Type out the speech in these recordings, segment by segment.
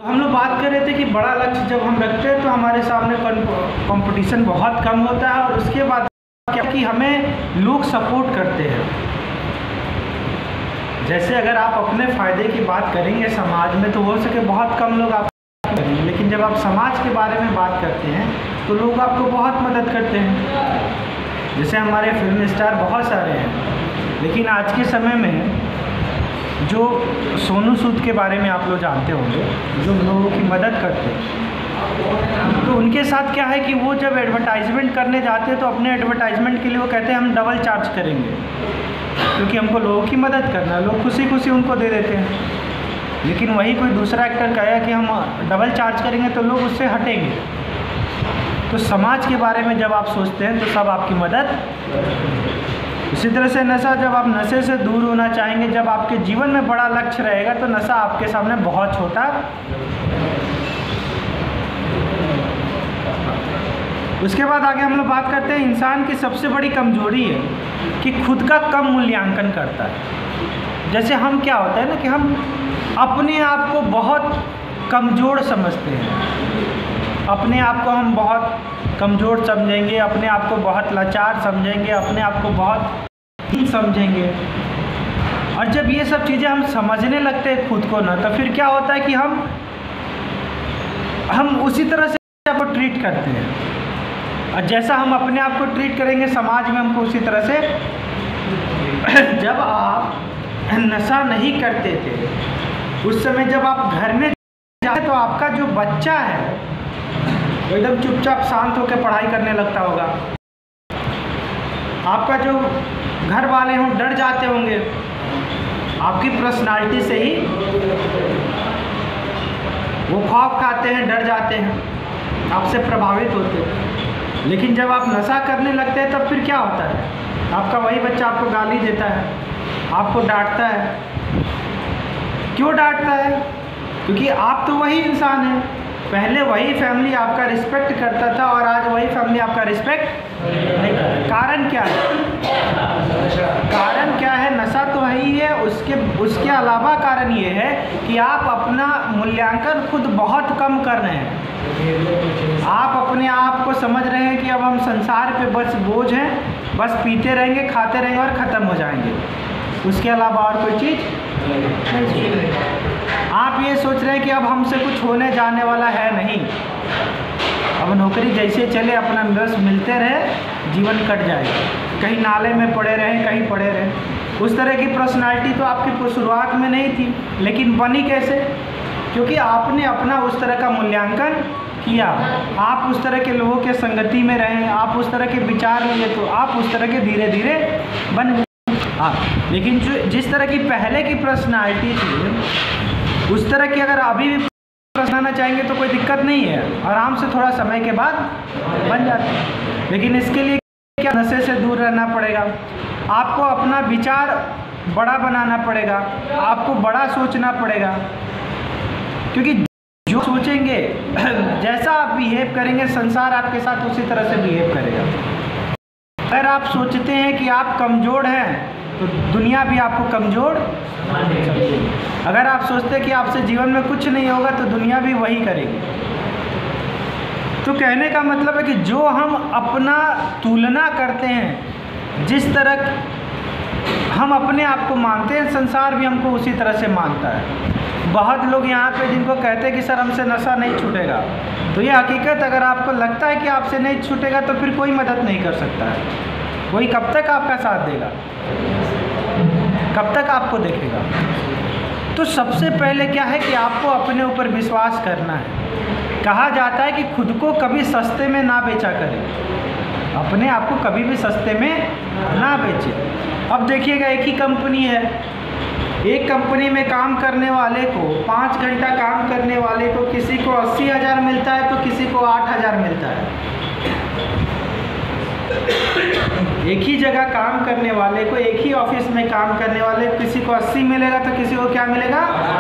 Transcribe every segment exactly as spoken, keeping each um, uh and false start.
हम लोग बात कर रहे थे कि बड़ा लक्ष्य जब हम रखते हैं तो हमारे सामने कंपटीशन बहुत कम होता है, और उसके बाद क्या कि हमें लोग सपोर्ट करते हैं। जैसे अगर आप अपने फ़ायदे की बात करेंगे समाज में तो हो सके बहुत कम लोग आप करेंगे, लेकिन जब आप समाज के बारे में बात करते हैं तो लोग आपको बहुत मदद करते हैं। जैसे हमारे फिल्म स्टार बहुत सारे हैं, लेकिन आज के समय में जो सोनू सूद के बारे में आप लोग जानते होंगे, जो लोगों की मदद करते हैं, तो उनके साथ क्या है कि वो जब एडवर्टाइजमेंट करने जाते हैं तो अपने एडवर्टाइजमेंट के लिए वो कहते हैं हम डबल चार्ज करेंगे, क्योंकि हमको लोगों की मदद करना है। लोग खुशी खुशी उनको दे देते हैं। लेकिन वही कोई दूसरा एक्टर कहेगा कि हम डबल चार्ज करेंगे तो लोग उससे हटेंगे। तो समाज के बारे में जब आप सोचते हैं तो सब आपकी मदद। इसी तरह से नशा, जब आप नशे से दूर होना चाहेंगे, जब आपके जीवन में बड़ा लक्ष्य रहेगा तो नशा आपके सामने बहुत छोटा। उसके बाद आगे हम लोग बात करते हैं, इंसान की सबसे बड़ी कमजोरी है कि खुद का कम मूल्यांकन करता है। जैसे हम क्या होता है ना कि हम अपने आप को बहुत कमज़ोर समझते हैं, अपने आप को हम बहुत कमज़ोर समझेंगे, अपने आप को बहुत लाचार समझेंगे, अपने आप को बहुत हीन समझेंगे। और जब ये सब चीज़ें हम समझने लगते हैं खुद को ना, तो फिर क्या होता है कि हम हम उसी तरह से आपको ट्रीट करते हैं, और जैसा हम अपने आप को ट्रीट करेंगे समाज में हमको उसी तरह से। जब आप नशा नहीं करते थे उस समय जब आप घर में जाते तो आपका जो बच्चा है वो एकदम चुपचाप शांत होकर पढ़ाई करने लगता होगा। आपका जो घर वाले हों डर जाते होंगे, आपकी पर्सनालिटी से ही वो खौफ खाते हैं, डर जाते हैं, आपसे प्रभावित होते हैं। लेकिन जब आप नशा करने लगते हैं तब फिर क्या होता है, आपका वही बच्चा आपको गाली देता है, आपको डांटता है। क्यों डांटता है? क्योंकि आप तो वही इंसान हैं। पहले वही फैमिली आपका रिस्पेक्ट करता था और आज वही फैमिली आपका रिस्पेक्ट नहीं करता। कारण क्या है? कारण क्या है? नशा तो है ही है। उसके उसके अलावा कारण ये है कि आप अपना मूल्यांकन खुद बहुत कम कर रहे हैं। आप अपने आप को समझ रहे हैं कि अब हम संसार पे बस बोझ हैं, बस पीते रहेंगे, खाते रहेंगे और ख़त्म हो जाएंगे। उसके अलावा और कोई चीज़ नहीं। आप ये सोच रहे हैं कि अब हमसे कुछ होने जाने वाला है नहीं, अब नौकरी जैसे चले अपना बस मिलते रहे, जीवन कट जाएगा। कहीं नाले में पड़े रहें, कहीं पड़े रहें। उस तरह की पर्सनालिटी तो आपकी शुरुआत में नहीं थी, लेकिन बनी कैसे? क्योंकि आपने अपना उस तरह का मूल्यांकन किया, आप उस तरह के लोगों के संगति में रहें, आप उस तरह के विचार लिए, तो आप उस तरह के धीरे धीरे बन गए। हाँ, लेकिन जो जिस तरह की पहले की पर्सनालिटी थी उस तरह की अगर अभी भी बनाना चाहेंगे तो कोई दिक्कत नहीं है, आराम से थोड़ा समय के बाद बन जाते हैं। लेकिन इसके लिए क्या, नशे से दूर रहना पड़ेगा, आपको अपना विचार बड़ा बनाना पड़ेगा, आपको बड़ा सोचना पड़ेगा। क्योंकि जो सोचेंगे जैसा आप बिहेव करेंगे संसार आपके साथ उसी तरह से बिहेव करेगा। अगर आप सोचते हैं कि आप कमज़ोर हैं तो दुनिया भी आपको कमज़ोर समझेगी। अगर आप सोचते हैं कि आपसे जीवन में कुछ नहीं होगा तो दुनिया भी वही करेगी। तो कहने का मतलब है कि जो हम अपना तुलना करते हैं, जिस तरह हम अपने आप को मानते हैं, संसार भी हमको उसी तरह से मानता है। बहुत लोग यहाँ पे जिनको कहते हैं कि सर हमसे नशा नहीं छूटेगा, तो ये हकीकत, अगर आपको लगता है कि आपसे नहीं छूटेगा तो फिर कोई मदद नहीं कर सकता है। कोई कब तक आपका साथ देगा, कब तक आपको देखेगा? तो सबसे पहले क्या है कि आपको अपने ऊपर विश्वास करना है। कहा जाता है कि खुद को कभी सस्ते में ना बेचा करें, अपने आप को कभी भी सस्ते में ना बेचें। अब देखिएगा, एक ही कंपनी है, एक कंपनी में काम करने वाले को, पाँच घंटा काम करने वाले को किसी को अस्सी हज़ार मिलता है तो किसी को आठ हज़ार मिलता है। एक ही जगह काम करने वाले को, एक ही ऑफिस में काम करने वाले, किसी को अस्सी मिलेगा तो किसी को क्या मिलेगा?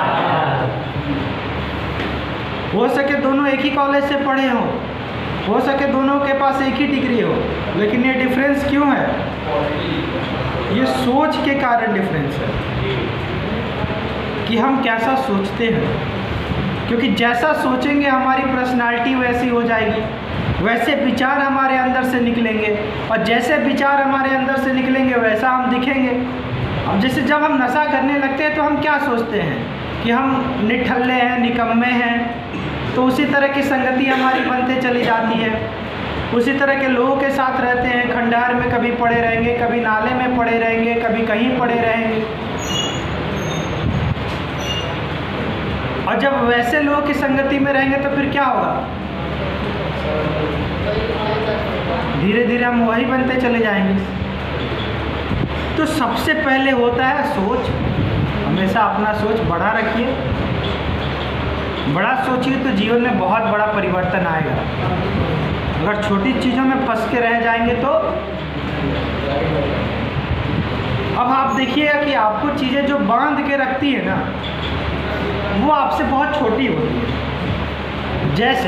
हो सके दोनों एक ही कॉलेज से पढ़े हों, हो सके दोनों के पास एक ही डिग्री हो, लेकिन ये डिफरेंस क्यों है? ये सोच के कारण डिफरेंस है कि हम कैसा सोचते हैं। क्योंकि जैसा सोचेंगे हमारी पर्सनालिटी वैसी हो जाएगी, वैसे विचार हमारे अंदर से निकलेंगे, और जैसे विचार हमारे अंदर से निकलेंगे वैसा हम दिखेंगे। अब जैसे जब हम नशा करने लगते हैं तो हम क्या सोचते हैं कि हम निठल्ले हैं, निकम्मे हैं, तो उसी तरह की संगति हमारी बनते चली जाती है, उसी तरह के लोगों के साथ रहते हैं। खंडहर में कभी पड़े रहेंगे, कभी नाले में पड़े रहेंगे, कभी कहीं पड़े रहेंगे, और जब वैसे लोगों की संगति में रहेंगे तो फिर क्या होगा, धीरे धीरे हम वही बनते चले जाएंगे। तो सबसे पहले होता है सोच। हमेशा अपना सोच बड़ा रखिए, बड़ा सोचिए तो जीवन में बहुत बड़ा परिवर्तन आएगा। अगर छोटी चीज़ों में फंस के रह जाएंगे तो अब आप देखिएगा कि आपको चीज़ें जो बांध के रखती है ना, वो आपसे बहुत छोटी होती है। जैसे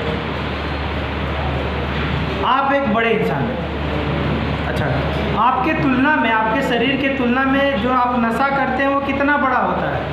आप एक बड़े इंसान हैं, अच्छा, आपके तुलना में, आपके शरीर के तुलना में जो आप नशा करते हैं वो कितना बड़ा होता है,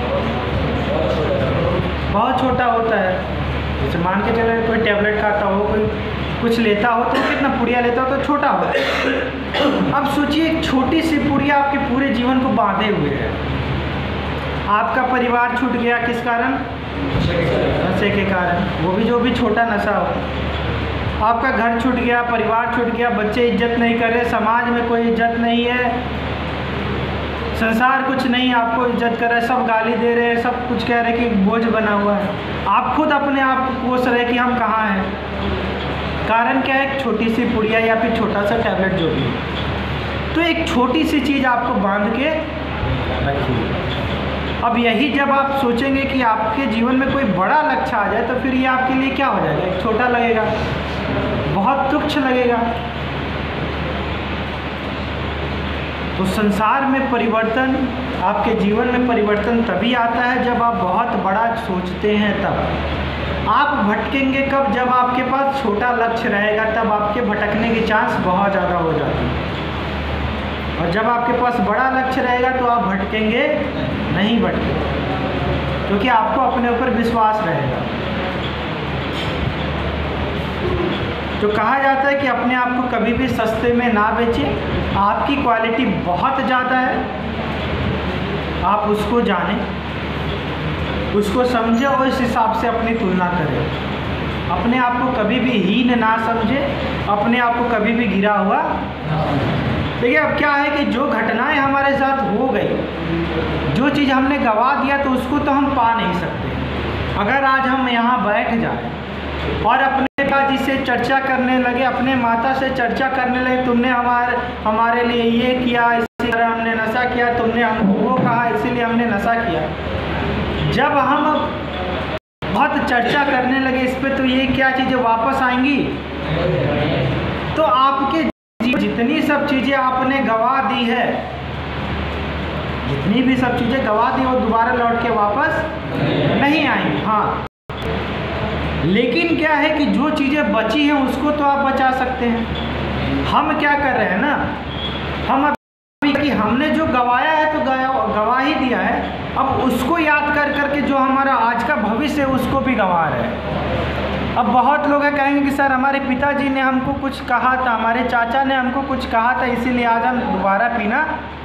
बहुत छोटा होता है। जैसे मान के चले कोई टैबलेट खाता हो, कोई कुछ लेता हो तो कितना पुड़िया लेता हो तो छोटा होता है। अब सोचिए एक छोटी सी पुड़िया आपके पूरे जीवन को बांधे हुए है। आपका परिवार छूट गया किस कारण, नशे के कारण, वो भी जो भी छोटा नशा हो। आपका घर छूट गया, परिवार छूट गया, बच्चे इज्जत नहीं कर रहे, समाज में कोई इज्जत नहीं है, संसार कुछ नहीं आपको इज्जत कर रहा है, सब गाली दे रहे हैं, सब कुछ कह रहे हैं कि बोझ बना हुआ है। आप खुद अपने आप को कोस रहे कि हम कहाँ हैं। कारण क्या है, एक छोटी सी पुड़िया या फिर छोटा सा टैबलेट जो भी। तो एक छोटी सी चीज़ आपको बांध के रखिए। अब यही जब आप सोचेंगे कि आपके जीवन में कोई बड़ा लक्ष्य आ जाए तो फिर ये आपके लिए क्या हो जाएगा, एक छोटा लगेगा, बहुत तुच्छ लगेगा। तो संसार में परिवर्तन, आपके जीवन में परिवर्तन तभी आता है जब आप बहुत बड़ा सोचते हैं। तब आप भटकेंगे कब, जब आपके पास छोटा लक्ष्य रहेगा, तब आपके भटकने की चांस बहुत ज़्यादा हो जाती है। और जब आपके पास बड़ा लक्ष्य रहेगा तो आप भटकेंगे नहीं, भटकेंगे क्योंकि आपको अपने ऊपर विश्वास रहेगा। तो कहा जाता है कि अपने आप को कभी भी सस्ते में ना बेचें। आपकी क्वालिटी बहुत ज़्यादा है, आप उसको जानें, उसको समझें और इस हिसाब से अपनी तुलना करें। अपने आप को कभी भी हीन ना समझें, अपने आप को कभी भी गिरा हुआ। देखिए अब क्या है कि जो घटनाएं हमारे साथ हो गई, जो चीज़ हमने गंवा दिया, तो उसको तो हम पा नहीं सकते। अगर आज हम यहाँ बैठ जाए और अपने पिताजी से चर्चा करने लगे, अपने माता से चर्चा करने लगे, तुमने हमारे हमारे लिए ये किया, इसीलिए हमने नशा किया, तुमने हमको वो कहा इसीलिए हमने नशा किया। जब हम बहुत चर्चा करने लगे इस पर, तो ये क्या चीज़ें वापस आएंगी। तो आपके जितनी सब चीज़ें आपने गवा दी है, जितनी भी सब चीज़ें गवा दी वो दोबारा लौट के वापस नहीं आएंगी। हाँ, लेकिन क्या है कि जो चीज़ें बची हैं उसको तो आप बचा सकते हैं। हम क्या कर रहे हैं ना, हम अभी कि हमने जो गवाया है तो गवा ही दिया है, अब उसको याद कर करके जो हमारा आज का भविष्य है उसको भी गंवा रहे हैं। अब बहुत लोग हैं कहेंगे कि सर हमारे पिताजी ने हमको कुछ कहा था, हमारे चाचा ने हमको कुछ कहा था, इसीलिए आज हम दोबारा पीना,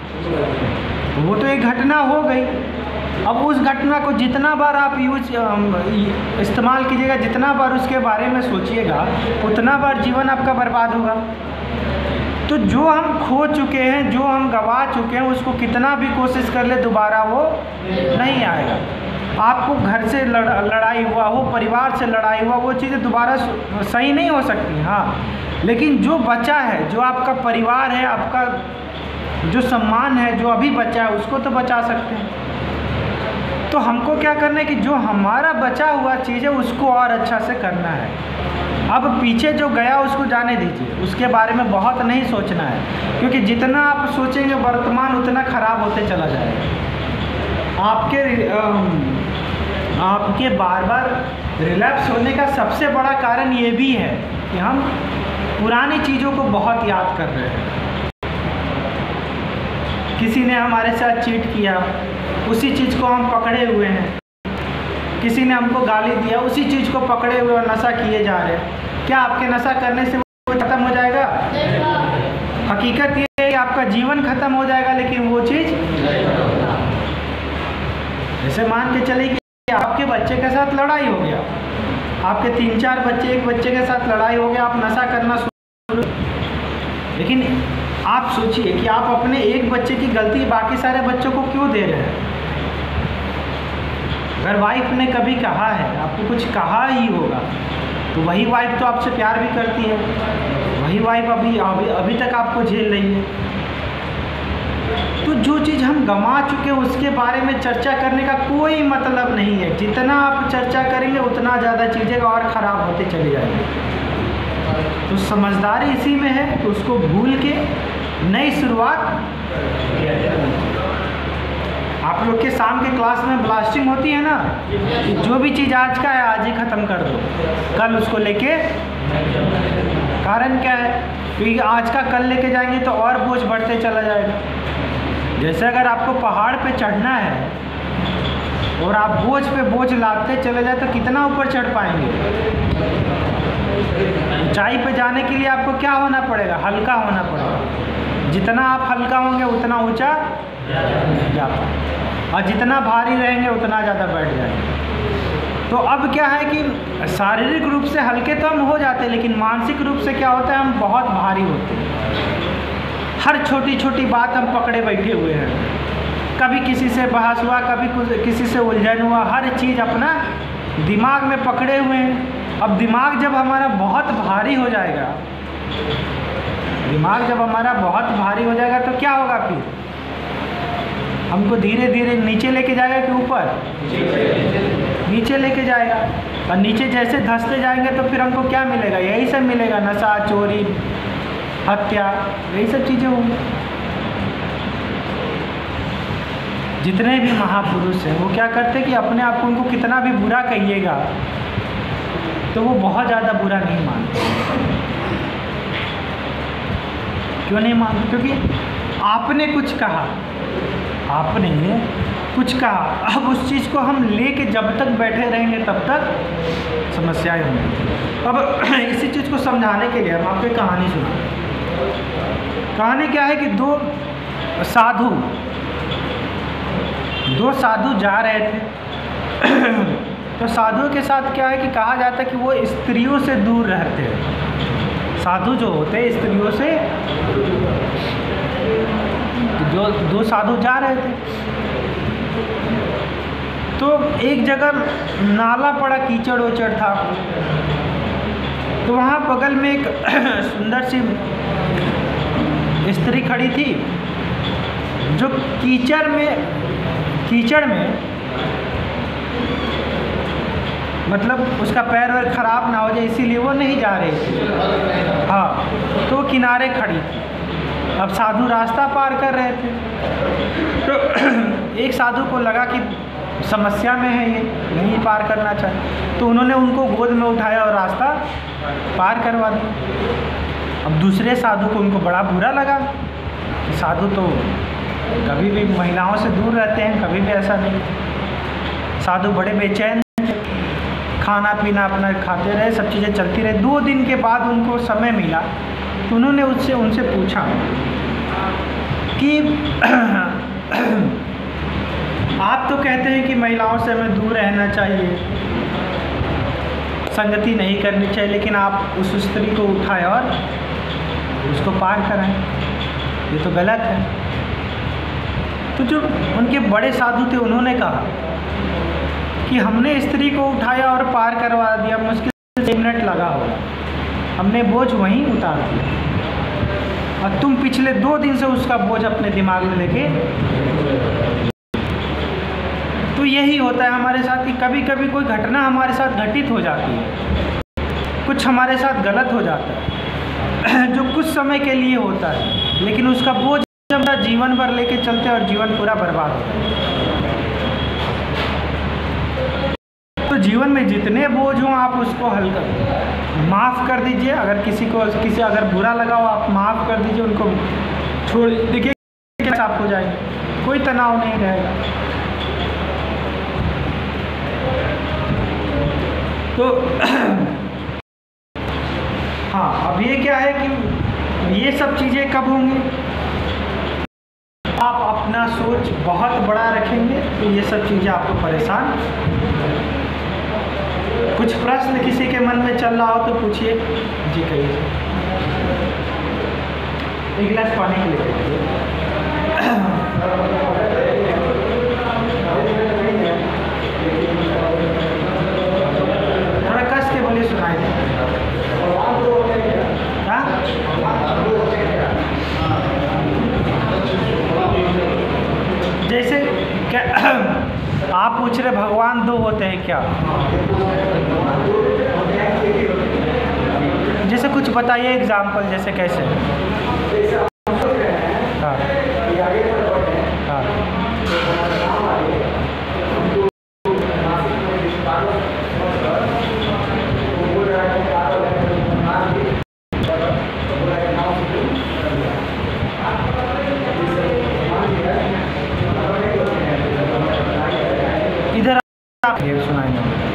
वो तो एक घटना हो गई। अब उस घटना को जितना बार आप यूज इस्तेमाल कीजिएगा, जितना बार उसके बारे में सोचिएगा, उतना बार जीवन आपका बर्बाद होगा। तो जो हम खो चुके हैं, जो हम गंवा चुके हैं, उसको कितना भी कोशिश कर ले दोबारा वो नहीं आएगा। आपको घर से लड़, लड़ाई हुआ हो, परिवार से लड़ाई हुआ, वो चीज़ें दोबारा सही नहीं हो सकती। हाँ, लेकिन जो बचा है, जो आपका परिवार है, आपका जो सम्मान है, जो अभी बचा है, उसको तो बचा सकते हैं। तो हमको क्या करना है कि जो हमारा बचा हुआ चीज़ है उसको और अच्छा से करना है। अब पीछे जो गया उसको जाने दीजिए, उसके बारे में बहुत नहीं सोचना है, क्योंकि जितना आप सोचेंगे वर्तमान उतना ख़राब होते चला जाएगा। आपके आपके बार बार रिलैप्स होने का सबसे बड़ा कारण ये भी है कि हम पुरानी चीज़ों को बहुत याद कर रहे हैं। किसी ने हमारे साथ चीट किया, उसी चीज़ को हम पकड़े हुए हैं। किसी ने हमको गाली दिया, उसी चीज़ को पकड़े हुए और नशा किए जा रहे हैं। क्या आपके नशा करने से वो खत्म हो जाएगा? हकीकत ये है कि आपका जीवन खत्म हो जाएगा, लेकिन वो चीज़, जैसे मान के चले कि आपके बच्चे के साथ लड़ाई हो गया, आपके तीन चार बच्चे, एक बच्चे के साथ लड़ाई हो गया, आप नशा करना शुरू, लेकिन आप सोचिए कि आप अपने एक बच्चे की गलती बाकी सारे बच्चों को क्यों दे रहे हैं? अगर वाइफ ने कभी कहा है, आपको कुछ कहा ही होगा, तो वही वाइफ तो आपसे प्यार भी करती है, वही वाइफ अभी अभी अभी तक आपको झेल रही है। तो जो चीज़ हम गंवा चुके हैं उसके बारे में चर्चा करने का कोई मतलब नहीं है। जितना आप चर्चा करेंगे उतना ज़्यादा चीज़ें और ख़राब होते चली जाएंगी। तो समझदारी इसी में है कि उसको भूल के नई शुरुआत। आप लोग के शाम के क्लास में ब्लास्टिंग होती है ना, जो भी चीज़ आज का है आज ही ख़त्म कर दो, कल उसको लेके, कारण क्या है? क्योंकि आज का कल लेके जाएंगे तो और बोझ बढ़ते चला जाएगा। जैसे अगर आपको पहाड़ पे चढ़ना है और आप बोझ पे बोझ लादते चले जाए तो कितना ऊपर चढ़ पाएंगे? ऊंचाई पे जाने के लिए आपको क्या होना पड़ेगा? हल्का होना पड़ेगा। जितना आप हल्का होंगे उतना ऊंचा जा पाएंगे, और जितना भारी रहेंगे उतना ज़्यादा बैठ जाएंगे। तो अब क्या है कि शारीरिक रूप से हल्के तो हम हो जाते हैं, लेकिन मानसिक रूप से क्या होता है, हम बहुत भारी होते हैं। हर छोटी छोटी बात हम पकड़े बैठे हुए हैं। कभी किसी से बहस हुआ, कभी कुछ किसी से उलझन हुआ, हर चीज़ अपना दिमाग में पकड़े हुए हैं। अब दिमाग जब हमारा बहुत भारी हो जाएगा, दिमाग जब हमारा बहुत भारी हो जाएगा तो क्या होगा? फिर हमको धीरे धीरे नीचे लेके जाएगा कि ऊपर? नीचे लेके जाएगा। और नीचे जैसे धंसते जाएंगे तो फिर हमको क्या मिलेगा? यही सब मिलेगा, नशा, चोरी, हत्या, यही सब चीज़ें होंगी। जितने भी महापुरुष हैं वो क्या करते कि अपने आप को, उनको कितना भी बुरा कहिएगा तो वो बहुत ज़्यादा बुरा नहीं मानते। क्यों नहीं मानते? क्योंकि आपने कुछ कहा, आपने कुछ कहा, अब उस चीज़ को हम लेके जब तक बैठे रहेंगे तब तक समस्याएं होंगी। अब इसी चीज़ को समझाने के लिए हम आपको एक कहानी सुना। कहानी क्या है कि दो साधु दो साधु जा रहे थे। तो साधुओं के साथ क्या है कि कहा जाता है कि वो स्त्रियों से दूर रहते हैं। साधु जो होते हैं स्त्रियों से, जो दो साधु जा रहे थे तो एक जगह नाला पड़ा, कीचड़ उचड़ था। तो वहाँ बगल में एक सुंदर सी स्त्री खड़ी थी जो कीचड़ में कीचड़ में मतलब उसका पैर वैर खराब ना हो जाए इसीलिए वो नहीं जा रही थी। हाँ, तो वो किनारे खड़ी थी। अब साधु रास्ता पार कर रहे थे तो एक साधु को लगा कि समस्या में है, ये नहीं पार करना चाहिए, तो उन्होंने उनको गोद में उठाया और रास्ता पार करवा दिया। अब दूसरे साधु को, उनको बड़ा बुरा लगा कि साधु तो कभी भी महिलाओं से दूर रहते हैं, कभी भी ऐसा नहीं। साधु बड़े बेचैन, खाना पीना अपना खाते रहे, सब चीज़ें चलती रही। दो दिन के बाद उनको समय मिला तो उन्होंने उससे उनसे पूछा कि आप तो कहते हैं कि महिलाओं से हमें दूर रहना चाहिए, संगति नहीं करनी चाहिए, लेकिन आप उस स्त्री को उठाए और उसको पार कराएं, ये तो गलत है। तो जो उनके बड़े साधु थे उन्होंने कहा कि हमने स्त्री को उठाया और पार करवा दिया, मुश्किल से एक मिनट लगा होगा, हमने बोझ वहीं उतार दिया, और तुम पिछले दो दिन से उसका बोझ अपने दिमाग में लेके। तो यही होता है हमारे साथ कि कभी कभी कोई घटना हमारे साथ घटित हो जाती है, कुछ हमारे साथ गलत हो जाता है जो कुछ समय के लिए होता है, लेकिन उसका बोझ हम जीवन भर लेके चलते हैं और जीवन पूरा बर्बाद होता है। तो जीवन में जितने बोझ हों आप उसको हल्का माफ़ कर दीजिए। अगर किसी को किसी अगर बुरा लगा हो आप माफ़ कर दीजिए, उनको छोड़ देखिए क्या आप हो जाएंगे, कोई तनाव नहीं रहेगा। तो हाँ, अब ये क्या है कि ये सब चीज़ें कब होंगी, आप अपना सोच बहुत बड़ा रखेंगे तो ये सब चीज़ें आपको परेशान। कुछ प्रश्न किसी के मन में चल रहा हो तो पूछिए। जी कहिए। एक गिलास पानी के लिए। थोड़ा कस के बोलिए, सुनाई दे। हाँ? जैसे क्या आप पूछ रहे भगवान दो होते हैं क्या? जैसे कुछ बताइए एग्जाम्पल, जैसे कैसे? हाँ हाँ इधर आप सुनाएंगे।